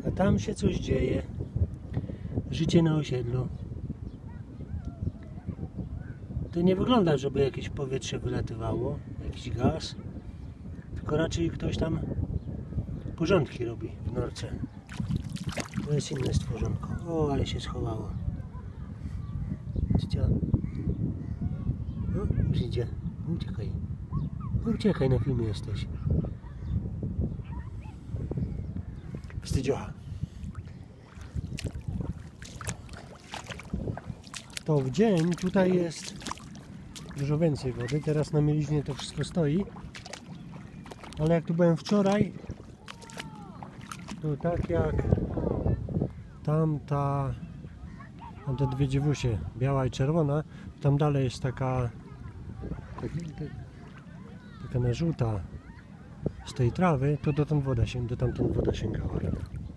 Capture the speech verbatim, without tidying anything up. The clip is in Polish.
A tam się coś dzieje. Życie na osiedlu. To nie wygląda, żeby jakieś powietrze wylatywało, jakiś gaz, tylko raczej ktoś tam porządki robi w norce. To jest inne stworzonko. O, ale się schowało. Widzicie? No, już idzie. Uciekaj. Uciekaj, na filmie jesteś. Wstydziocha. To w dzień tutaj jest dużo więcej wody. Teraz na mieliźnie to wszystko stoi. Ale jak tu byłem wczoraj, to tak jak tamta, tamte dwie dziewusie, biała i czerwona, tam dalej jest taka taka narzuta z tej trawy, to dotąd woda się, do tamtąd woda sięgała.